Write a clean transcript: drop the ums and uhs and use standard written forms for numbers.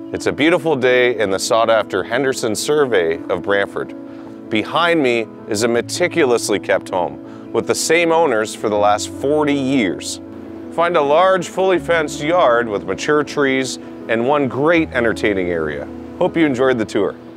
It's a beautiful day in the sought-after Henderson survey of Brantford. Behind me is a meticulously kept home with the same owners for the last 40 years. Find a large, fully fenced yard with mature trees and one great entertaining area. Hope you enjoyed the tour.